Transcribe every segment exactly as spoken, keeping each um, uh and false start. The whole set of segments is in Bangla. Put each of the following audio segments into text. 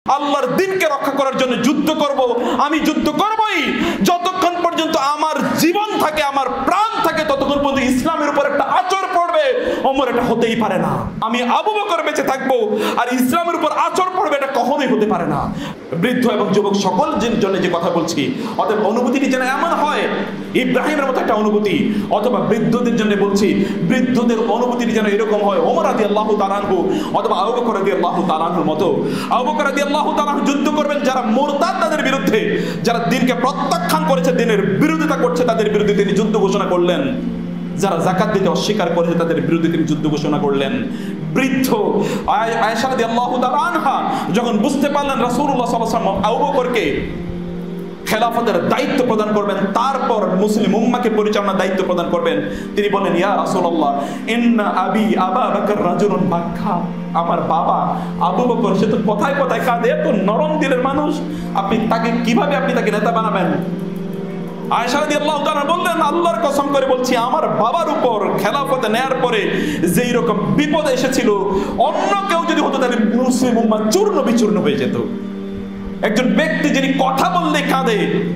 আল্লাহর দ্বীনকে রক্ষা করার জন্য যুদ্ধ করব, আমি যুদ্ধ করবই যতক্ষণ পর্যন্ত আমার জীবন থাকে, আমার প্রাণ থাকে, ততক্ষণ পর্যন্ত ইসলামের উপর একটা আঁচড় পড়বে। ওমর এটা হতেই পারে না। আমি আবু বকর বেঁচে থাকবো আর ইসলামের উপর আঁচড় পড়বে, এটা কখনোই হতে পারে না। বৃদ্ধ এবং যুবক সকল জন্য যে কথা বলছি, অতএব অনুভূতিটি যেন এমন হয় ইব্রাহিমের মতো একটা অনুভূতি, অথবা বৃদ্ধদের জন্য বলছি বৃদ্ধদের অনুভূতিটি যেন এরকম হয় ওমর রাদিয়াল্লাহু তাআলা আনহু অথবা আবু বকর রাদিয়াল্লাহু তাআলা আনহুর মতো। আবু বকর রাদিয়াল্লাহু তাআলা আনহু যুদ্ধ করবেন যারা মুরতাদ, তাদের বিরুদ্ধে, যারা দ্বীনকে প্রত্যাখ্যান করেছে, দ্বীনের বিরোধিতা করছে, তাদের বিরুদ্ধে তিনি যুদ্ধ ঘোষণা করলেন। যারা যাকাত দিতে অস্বীকার করেছে তাদের বিরুদ্ধে তিনি যুদ্ধ ঘোষণা করলেন। বৃদ্ধ আয়েশা রাদিয়াল্লাহু তাআলা আনহা যখন বুঝতে পারলেন রাসূলুল্লাহ সাল্লাল্লাহু আলাইহি ওয়াসাল্লাম আবু বকরকে খেলাফতের দায়িত্ব প্রদান করবেন, তারপর মুসলিম উম্মাহকে পরিচালনার দায়িত্ব প্রদান করবেন, তিনি বলেন, ইয়া রাসূলুল্লাহ ইন্না আবি আবা বকর রাজুলুন বাক্কা, আমার বাবা আবু বকর সে তো কথায় কথায় কাঁদে, এত নরম দিলের মানুষ, আপনি তাকে কিভাবে আপনি তাকে নেতা বানাবেন? আয়েশা রাদিয়াল্লাহু তাআলা বললেন, আল্লাহর কসম করে বলছি, আমার বাবার উপর খেলাফতে নেয়ার পরে যেই রকম বিপদ এসেছিল, অন্য কেউ যদি হতো তাহলে মুসলিম উম্মাহ চূর্ণ বিচূর্ণ হয়ে যেত। একজন ব্যক্তি যিনি কথা বললে কাঁদে,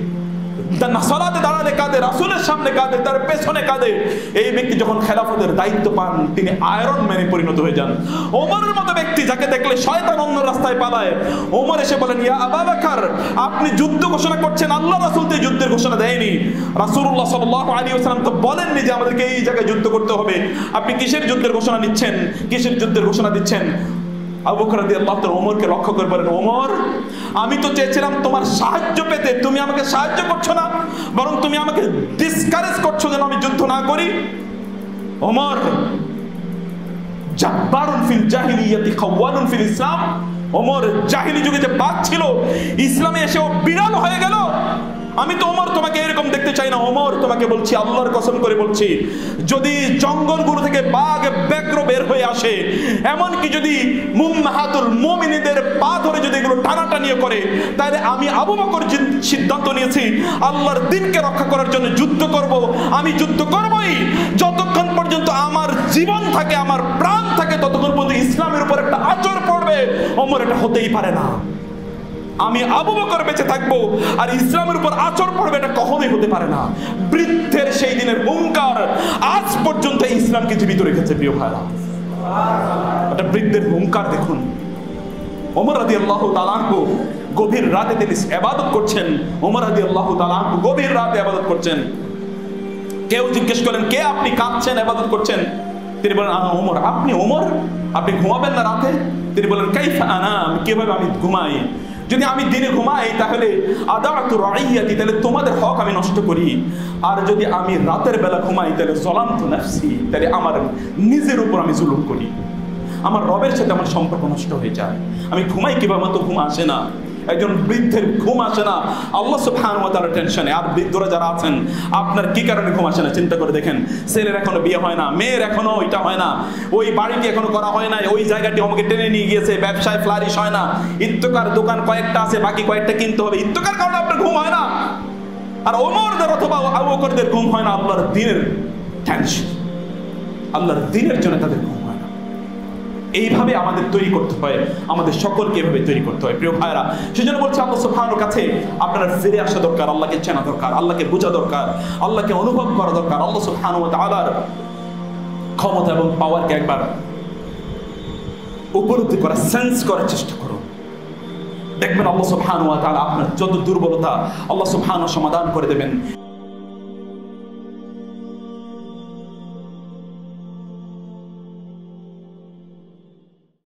সালাতে দাঁড়ালে কাঁদে, রাসূলের সামনে কাঁদে, তার পেছনে কাঁদে, এই ব্যক্তি যখন খেলাফতের দায়িত্ব পান তিনি আয়রন ম্যানে পরিণত হয়ে যান। ওমরের মতো ব্যক্তি যাকে দেখলে শয়তান অন্য রাস্তায় পালায়, ওমর এসে বলেন, ইয়া আবু বকর আপনি যুদ্ধ ঘোষণা করছেন, আল্লাহ রাসূল তো যুদ্ধের ঘোষণা দেয়নি, রাসূলুল্লাহ সাল্লাল্লাহু আলাইহি ওয়াসাল্লাম তো বলেননি যে আমাদেরকে এই জায়গায় যুদ্ধ করতে হবে, আপনি কিসের যুদ্ধের ঘোষণা নিচ্ছেন, কিসের যুদ্ধের ঘোষণা দিচ্ছেন? আবু বকর রাদিয়াল্লাহু তাআলা ওমরকে লক্ষ্য করে বলেন, ওমর আমি তো চেয়েছিলাম তোমার সাহায্য পেতে, তুমি আমাকে সাহায্য করছো না, বরং তুমি আমাকে ডিসকারেজ করছো যেন আমি যুদ্ধ না করি। ওমর জাব্বারুন ফিল জাহিলিয়াতি খাওয়ানুন ফিল ইসলাম, ওমর জাহিলি যুগে যে বাঘ ছিল ইসলামে এসে ও বিড়াল হয়ে গেল। আমি তো ওমর তোমাকে এরকম দেখতে চাই না। ওমর তোমাকে বলছি, আল্লাহর কসম করে বলছি, যদি জঙ্গলগুলো থেকে বাঘ ব্যাঘ্র বের হয়ে আসে, এমনকি যদি মুম্মাহাতুল মুমিনদের পা ধরে যদি এগুলো টানাটানিও করে, তাহলে আমি আবু বকর সিদ্ধান্ত নিয়েছি আল্লাহর দ্বীনকে রক্ষা করার জন্য যুদ্ধ করব, আমি যুদ্ধ করবই যতক্ষণ পর্যন্ত আমার জীবন থাকে, আমার প্রাণ থাকে, ততক্ষণ পর্যন্ত ইসলামের উপর একটা আঁচড় পড়বে। ওমর এটা হতেই পারে না। আমি আবু বকর বেঁচে থাকবো আর ইসলামের উপর আঁচড় পড়বে, এটা কখনোই হতে পারে না। বৃদ্ধের সেই দিনের হুঙ্কার আজ পর্যন্ত ইসলামকে জীবিত রেখেছে। প্রিয় ভাইরা, এটা বৃদ্ধের হুঙ্কার দেখুন। ওমর রাদিয়াল্লাহু তাআলা আনহু গভীর রাতে তিনি ইবাদত করছেন। ওমর রাদিয়াল্লাহু তাআলা আনহু গভীর রাতে ইবাদত করছেন। কেউ জিজ্ঞেস করেন, কে আপনি কাঁদছেন ইবাদত করছেন? তিনি বলেন, আনা ওমর। আপনি ওমর, আপনি ঘুমাবেন না রাতে? তিনি বলেন, কাইফা আনা, কিভাবে আমি ঘুমাই? যদি আমি দিনে ঘুমাই তাহলে আদাতু রাইয়াতি, তাহলে তোমাদের হক আমি নষ্ট করি, আর যদি আমি রাতের বেলা ঘুমাই তাহলে যালামতু নাফসি, তাহলে আমার নিজের উপর আমি জুলুম করি, আমার রবের সাথে আমার সম্পর্ক নষ্ট হয়ে যায়। আমি ঘুমাই কিভাবে? আমার তো ঘুম আসে না। একজন বৃদ্ধের ঘুম আসে না, আল্লাহ সুবহানাহু ওয়া তাআলার টেনশনে। আর বৃদ্ধরা যারা আছেন, আপনার কি কারণে ঘুম আসে না চিন্তা করে দেখেন। ছেলের এখনো বিয়ে হয় না, মেয়ের এখনো ওইটা হয় না, ওই বাড়িটি এখনো করা হয় না, ওই জায়গাটি আমাকে টেনে নিয়ে গিয়েছে, ব্যবসায় ফ্লারিশ হয় না, ইত্তকার দোকান কয়েকটা আছে, বাকি কয়েকটা কিনতে হবে, ইত্তকার কারণে আপনার ঘুম হয় না। আর ওমরদের অথবা আবু বকরদের ঘুম হয় না আল্লাহর দ্বীনের টেনশন, আল্লাহর দ্বীনের জন্য তাদের ঘুম হয় না। এইভাবে আমাদের তৈরি করতে হয়, আমাদের সকলকে এভাবে তৈরি করতে হয়। প্রিয় ভাইরা, সেজন্য বলছে আল্লাহ সুবহানাহু কাছে আপনারা ফিরে আসা দরকার, আল্লাহকে চেনা দরকার, আল্লাহকে বোঝা দরকার, আল্লাহকে অনুভব করা দরকার। আল্লাহ সুবহানাহু ওয়া তাআলার ক্ষমতা এবং পাওয়ারকে একবার উপলব্ধি করা, সেন্স করার চেষ্টা করুন। দেখবেন আল্লাহ সুবহানাহু ওয়া তাআলা আপনার যত দুর্বলতা আল্লাহ সুবহানাহু সমাধান করে দেবেন।